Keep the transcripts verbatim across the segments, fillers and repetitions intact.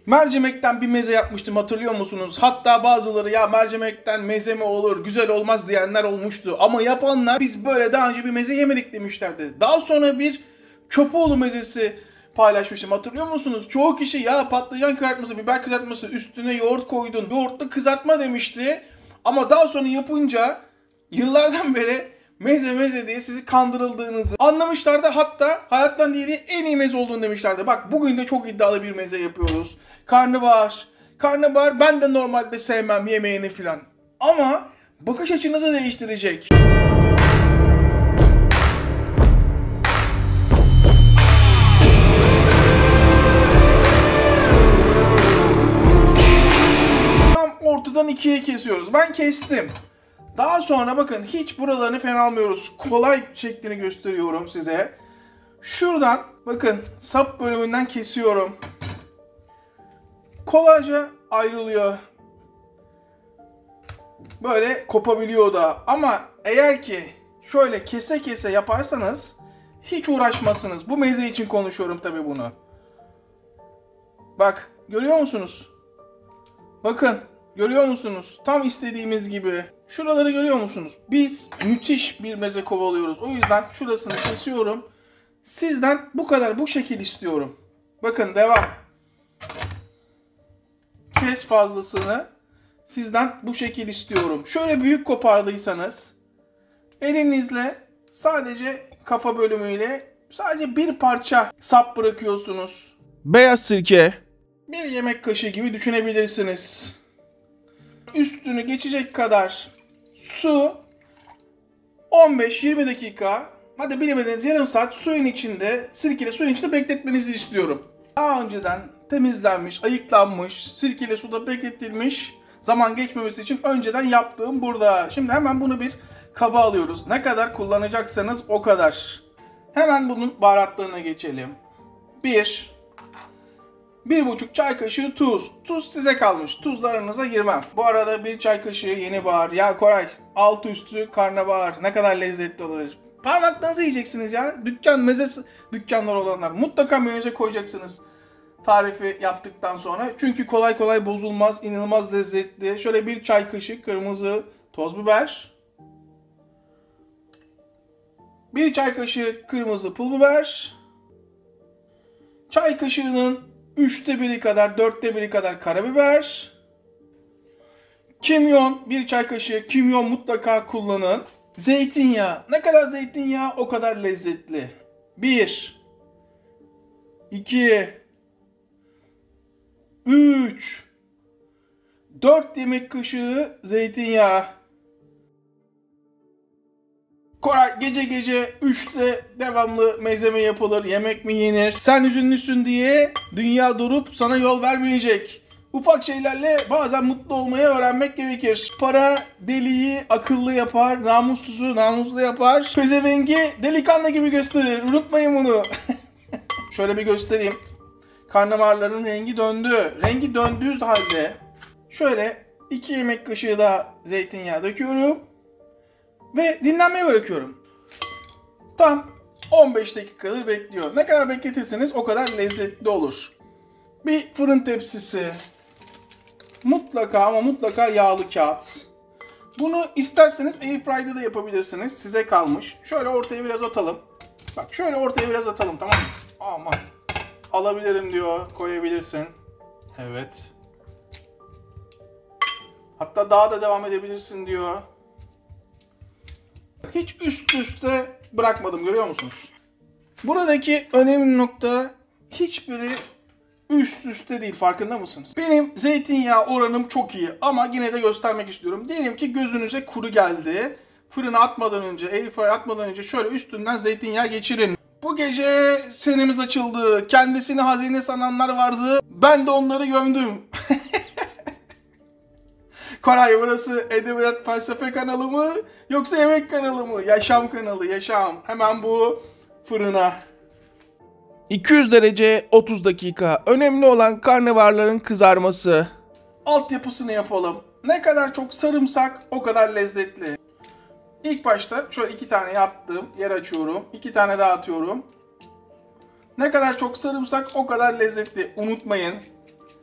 Mercimekten bir meze yapmıştım, hatırlıyor musunuz? Hatta bazıları ya mercimekten meze mi olur, güzel olmaz diyenler olmuştu. Ama yapanlar biz böyle daha önce bir meze yemedik demişlerdi. Daha sonra bir Köpoğlu mezesi paylaşmışım, hatırlıyor musunuz? Çoğu kişi ya patlıcan kızartması, biber kızartması, üstüne yoğurt koydun, yoğurtlu kızartma demişti. Ama daha sonra yapınca yıllardan beri meze meze diye sizi kandırıldığınızı anlamışlardı. Hatta hayattan diye en iyi meze olduğunu demişlerdi. Bak bugün de çok iddialı bir meze yapıyoruz. Karnabahar. Karnabahar ben de normalde sevmem yemeğini filan. Ama bakış açınızı değiştirecek. Tam ortadan ikiye kesiyoruz. Ben kestim. Daha sonra bakın hiç buralarını fena almıyoruz. Kolay şeklini gösteriyorum size. Şuradan bakın sap bölümünden kesiyorum. Kolayca ayrılıyor. Böyle kopabiliyor da. Ama eğer ki şöyle kese kese yaparsanız hiç uğraşmazsınız. Bu meze için konuşuyorum tabii bunu. Bak görüyor musunuz? Bakın. Görüyor musunuz? Tam istediğimiz gibi. Şuraları görüyor musunuz? Biz müthiş bir meze kovalıyoruz. O yüzden şurasını kesiyorum. Sizden bu kadar, bu şekil istiyorum. Bakın devam. Kes fazlasını. Sizden bu şekil istiyorum. Şöyle büyük kopardıysanız elinizle sadece kafa bölümüyle sadece bir parça sap bırakıyorsunuz. Beyaz sirke. Bir yemek kaşığı gibi düşünebilirsiniz. Üstünü geçecek kadar su, on beş yirmi dakika, hadi bilemediniz yarım saat suyun içinde, sirkeli suyun içinde bekletmenizi istiyorum. Daha önceden temizlenmiş, ayıklanmış, sirkeli suda bekletilmiş, zaman geçmemesi için önceden yaptığım burada. Şimdi hemen bunu bir kaba alıyoruz. Ne kadar kullanacaksanız o kadar. Hemen bunun baharatlarına geçelim. bir Bir buçuk çay kaşığı tuz. Tuz size kalmış. Tuzlarınıza girmem. Bu arada bir çay kaşığı yeni bahar. Ya Koray, altı üstü karnabahar. Ne kadar lezzetli olabilir. Parmaklarınızı yiyeceksiniz ya. Dükkan mezesi dükkanlar olanlar. Mutlaka menüze koyacaksınız. Tarifi yaptıktan sonra. Çünkü kolay kolay bozulmaz. İnanılmaz lezzetli. Şöyle bir çay kaşığı kırmızı toz biber. Bir çay kaşığı kırmızı pul biber. Çay kaşığının üçte biri kadar, dörtte biri kadar karabiber. Kimyon, bir çay kaşığı kimyon mutlaka kullanın. Zeytinyağı, ne kadar zeytinyağı o kadar lezzetli. bir, iki, üç, dört yemek kaşığı zeytinyağı. Koray gece gece üçte devamlı meze mi yapılır, yemek mi yenir? Sen üzünlüsün diye dünya durup sana yol vermeyecek. Ufak şeylerle bazen mutlu olmayı öğrenmek gerekir. Para deliyi akıllı yapar, namussuzu namuslu yapar. Pezevengi delikanlı gibi gösterir. Unutmayın bunu. Şöyle bir göstereyim. Karnabaharların rengi döndü. Rengi döndüğü halde şöyle iki yemek kaşığı daha zeytinyağı döküyorum. Ve dinlenmeye bırakıyorum. Tam on beş dakikadır bekliyor. Ne kadar bekletirseniz o kadar lezzetli olur. Bir fırın tepsisi. Mutlaka ama mutlaka yağlı kağıt. Bunu isterseniz airfryer'da da yapabilirsiniz. Size kalmış. Şöyle ortaya biraz atalım. Bak şöyle ortaya biraz atalım, tamam mı? Aman. Alabilirim diyor. Koyabilirsin. Evet. Hatta daha da devam edebilirsin diyor. Hiç üst üste bırakmadım, görüyor musunuz? Buradaki önemli nokta hiçbiri üst üste değil, farkında mısınız? Benim zeytinyağı oranım çok iyi ama yine de göstermek istiyorum. Diyelim ki gözünüze kuru geldi. Fırına atmadan önce, airfryer'a atmadan önce şöyle üstünden zeytinyağı geçirin. Bu gece senemiz açıldı. Kendisini hazine sananlar vardı. Ben de onları gömdüm. Koray, burası edebiyat felsefe kanalı mı yoksa yemek kanalı mı? Yaşam kanalı, yaşam. Hemen bu fırına. iki yüz derece otuz dakika. Önemli olan karnabaharların kızarması. Altyapısını yapalım. Ne kadar çok sarımsak o kadar lezzetli. İlk başta şöyle iki tane attım. Yer açıyorum. İki tane daha atıyorum. Ne kadar çok sarımsak o kadar lezzetli. Unutmayın.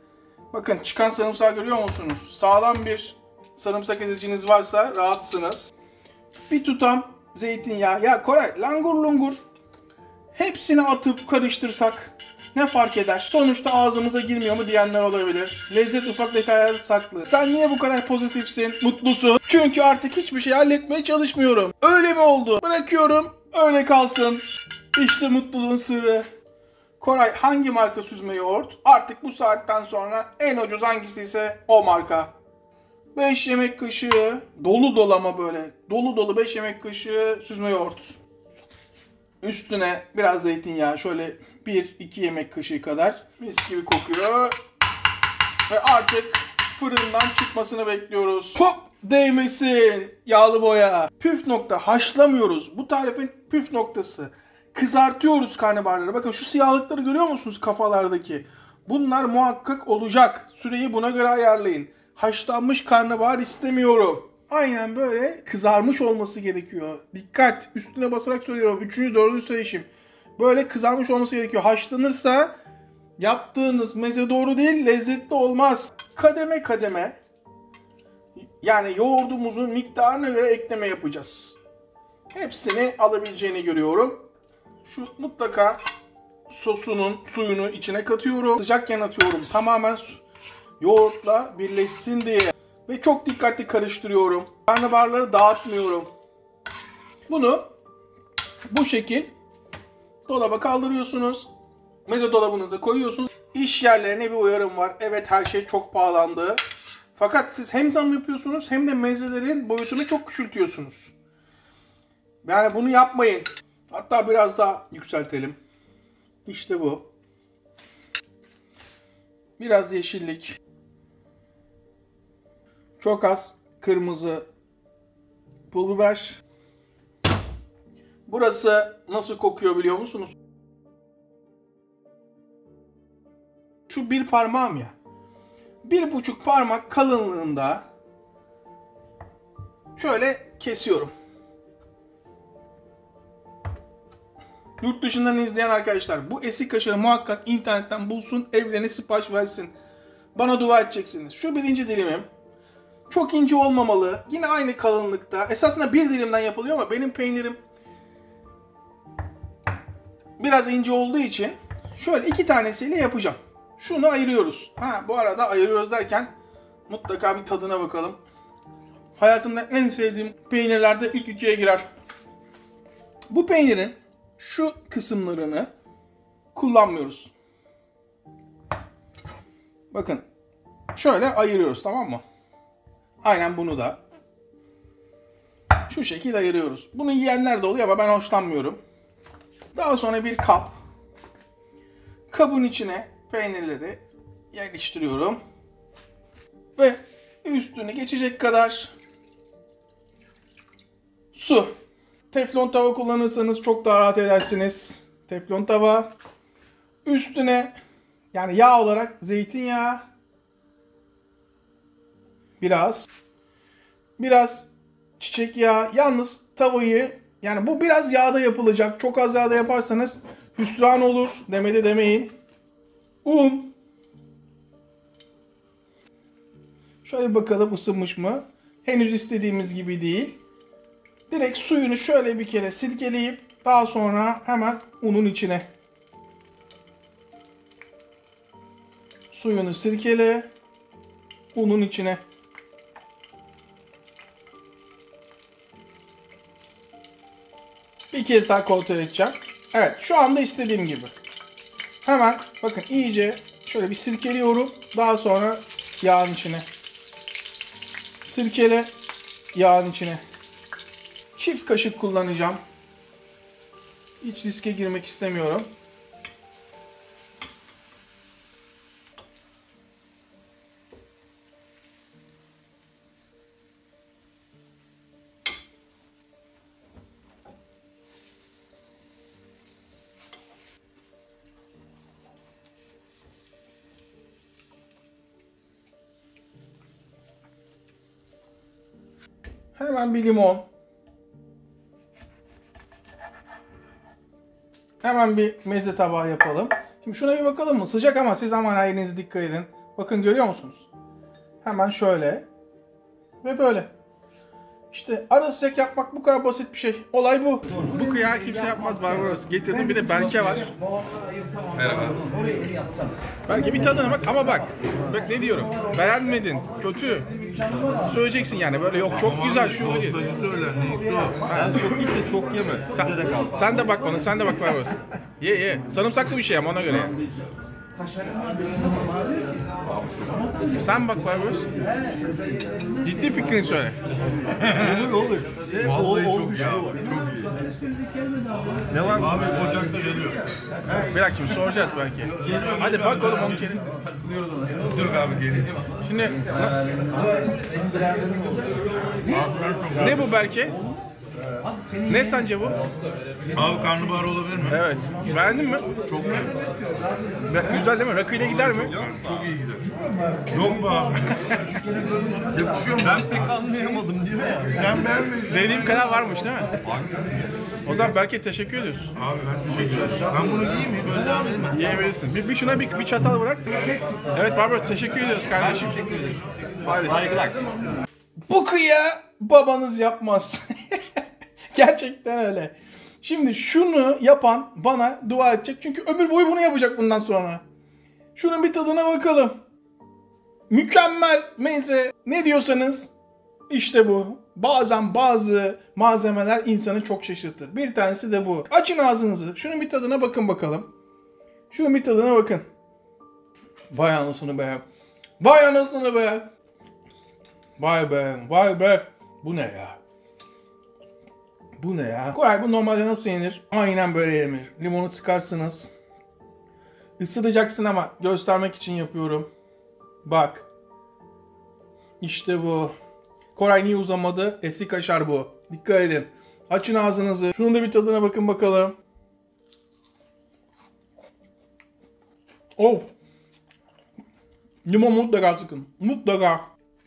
Bakın çıkan sarımsağı görüyor musunuz? Sağlam bir sarımsak eziciniz varsa rahatsınız. Bir tutam zeytinyağı. Ya Koray, langur lungur hepsini atıp karıştırsak ne fark eder? Sonuçta ağzımıza girmiyor mu diyenler olabilir. Lezzet ufak detaylarda saklı. Sen niye bu kadar pozitifsin, mutlusun? Çünkü artık hiçbir şey halletmeye çalışmıyorum. Öyle mi oldu? Bırakıyorum, öyle kalsın. İşte mutluluğun sırrı. Koray, hangi marka süzme yoğurt? Artık bu saatten sonra en ucuz hangisi ise o marka. beş yemek kaşığı, dolu dolu ama böyle, dolu dolu beş yemek kaşığı süzme yoğurt. Üstüne biraz zeytinyağı, şöyle bir iki yemek kaşığı kadar, mis gibi kokuyor. Ve artık fırından çıkmasını bekliyoruz. Hop, değmesin yağlı boya. Püf nokta, haşlamıyoruz. Bu tarifin püf noktası. Kızartıyoruz karnabaharları. Bakın şu siyahlıkları görüyor musunuz kafalardaki? Bunlar muhakkak olacak. Süreyi buna göre ayarlayın. Haşlanmış karnabahar istemiyorum. Aynen böyle kızarmış olması gerekiyor. Dikkat, üstüne basarak söylüyorum. Üçüncü, dördüncü söyleyişim. Böyle kızarmış olması gerekiyor. Haşlanırsa yaptığınız meze doğru değil, lezzetli olmaz. Kademe kademe, yani yoğurdumuzun miktarına göre ekleme yapacağız. Hepsini alabileceğini görüyorum. Şu mutlaka sosunun suyunu içine katıyorum. Sıcakken atıyorum. Tamamen yoğurtla birleşsin diye. Ve çok dikkatli karıştırıyorum. Karnabaharları dağıtmıyorum. Bunu bu şekil dolaba kaldırıyorsunuz. Meze dolabınıza koyuyorsunuz. İş yerlerine bir uyarım var. Evet, her şey çok pahalandı. Fakat siz hem zam yapıyorsunuz hem de mezelerin boyutunu çok küçültüyorsunuz. Yani bunu yapmayın. Hatta biraz daha yükseltelim. İşte bu. Biraz yeşillik. Çok az kırmızı pul biber. Burası nasıl kokuyor biliyor musunuz? Şu bir parmağım ya. Bir buçuk parmak kalınlığında şöyle kesiyorum. Yurt dışından izleyen arkadaşlar bu esik kaşarı muhakkak internetten bulsun, evlerine sipariş versin. Bana dua edeceksiniz. Şu birinci dilimim. Çok ince olmamalı. Yine aynı kalınlıkta. Esasında bir dilimden yapılıyor ama benim peynirim biraz ince olduğu için şöyle iki tanesiyle yapacağım. Şunu ayırıyoruz. Ha, bu arada ayırıyoruz derken mutlaka bir tadına bakalım. Hayatımda en sevdiğim peynirlerde ilk ikiye girer. Bu peynirin şu kısımlarını kullanmıyoruz. Bakın. Şöyle ayırıyoruz, tamam mı? Aynen bunu da. Şu şekilde ayırıyoruz. Bunu yiyenler de oluyor ama ben hoşlanmıyorum. Daha sonra bir kap. Kabın içine peynirleri yerleştiriyorum. Ve üstüne geçecek kadar su. Teflon tava kullanırsanız çok daha rahat edersiniz. Teflon tava. Üstüne yani yağ olarak zeytinyağı. Biraz. Biraz çiçek yağı. Yalnız tavayı, yani bu biraz yağda yapılacak. Çok az yağda yaparsanız hüsran olur. Demede demeyin. Un. Şöyle bakalım ısınmış mı? Henüz istediğimiz gibi değil. Direkt suyunu şöyle bir kere silkeleyip daha sonra hemen unun içine. Suyunu sirkele. Unun içine. Bir kez daha kontrol edeceğim. Evet, şu anda istediğim gibi. Hemen bakın iyice şöyle bir sirkeliyorum. Daha sonra yağın içine. Sirkele, yağın içine. Çift kaşık kullanacağım. Hiç riske girmek istemiyorum. Hemen bir limon. Hemen bir meze tabağı yapalım. Şimdi şuna bir bakalım mı? Sıcak ama siz aman elinize dikkat edin. Bakın görüyor musunuz? Hemen şöyle ve böyle. İşte ara sıcak yapmak bu kadar basit bir şey. Olay bu. Bu kıyağı kimse yapmaz Barbaros. Getirdim, bir de Berke var. Merhaba. Berke bir tadına bak ama bak. Bak ne diyorum. Beğenmedin, kötü. Söyleyeceksin yani böyle yok çok güzel şu bu diye. Postacı söyler neyse o. Ha, çok iyiyse çok yeme. Sen, sen de bak bana, sen de bak Barbaros. Ye ye. Sarımsaklı bir şey ama ona göre yani. Sen bak Barbaros. Ciddi fikrini söyle. Olur olur. Vallahi çok iyi. Çok iyi. Ne var? Abi ocakta geliyor. Bir dakika şimdi soracağız belki. Hadi bak oğlum onu kendin. Yok abi geliyor. Şimdi ne bu Berke? Ne sence bu? Abi karnabahar olabilir mi? Evet. Beğendin mi? Çok iyi. Be- Güzel değil mi? Rakıyla gider mi? Çok iyi gider. Yok be abi. Yakışıyor mu? Ben pek anlayamadım diyor ya. Sen beğenmedin. Dediğim kadar varmış değil mi? O zaman Berke teşekkür ediyoruz. Abi ben teşekkür ederim. Ben bunu giyeyim mi? Böyle devam edeyim mi? Yiyebilirsin. Bir, bir şuna bir, bir çatal bırak. Evet Barbaros teşekkür ediyoruz kardeşim. Teşekkür ederiz. Hadi. Saygılar. Bu kıya babanız yapmaz. Gerçekten öyle. Şimdi şunu yapan bana dua edecek. Çünkü ömür boyu bunu yapacak bundan sonra. Şunun bir tadına bakalım. Mükemmel meze. Ne diyorsanız işte bu. Bazen bazı malzemeler insanı çok şaşırtır. Bir tanesi de bu. Açın ağzınızı. Şunun bir tadına bakın bakalım. Şunun bir tadına bakın. Vay anasını be. Vay anasını be. Vay be. Vay be. Bu ne ya? Bu ne ya? Koray bu normalde nasıl yenir? Aynen böyle yenir. Limonu sıkarsınız. Isıracaksın ama göstermek için yapıyorum. Bak. İşte bu. Koray niye uzamadı? Eski kaşar bu. Dikkat edin. Açın ağzınızı. Şunun da bir tadına bakın bakalım. Of. Limon mutlaka sıkın. Mutlaka.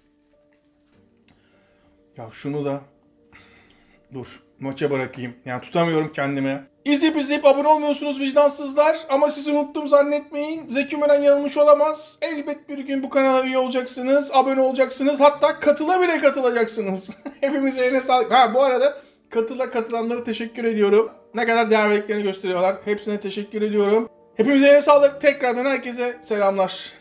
Ya şunu da dur maça bırakayım. Yani tutamıyorum kendimi. İzleyip izleyip abone olmuyorsunuz vicdansızlar. Ama sizi unuttum zannetmeyin. Zeki Müren yanılmış olamaz. Elbet bir gün bu kanala üye olacaksınız. Abone olacaksınız. Hatta katıla bile katılacaksınız. Hepimize eline sağlık. Ha bu arada katıla katılanlara teşekkür ediyorum. Ne kadar değer verdiklerini gösteriyorlar. Hepsine teşekkür ediyorum. Hepimize eline sağlık. Tekrardan herkese selamlar.